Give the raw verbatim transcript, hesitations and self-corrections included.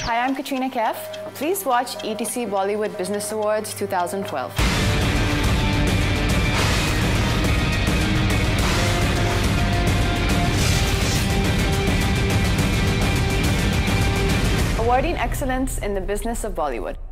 Hi, I'm Katrina Kaif. Please watch E T C Bollywood Business Awards two thousand twelve. Awarding excellence in the business of Bollywood.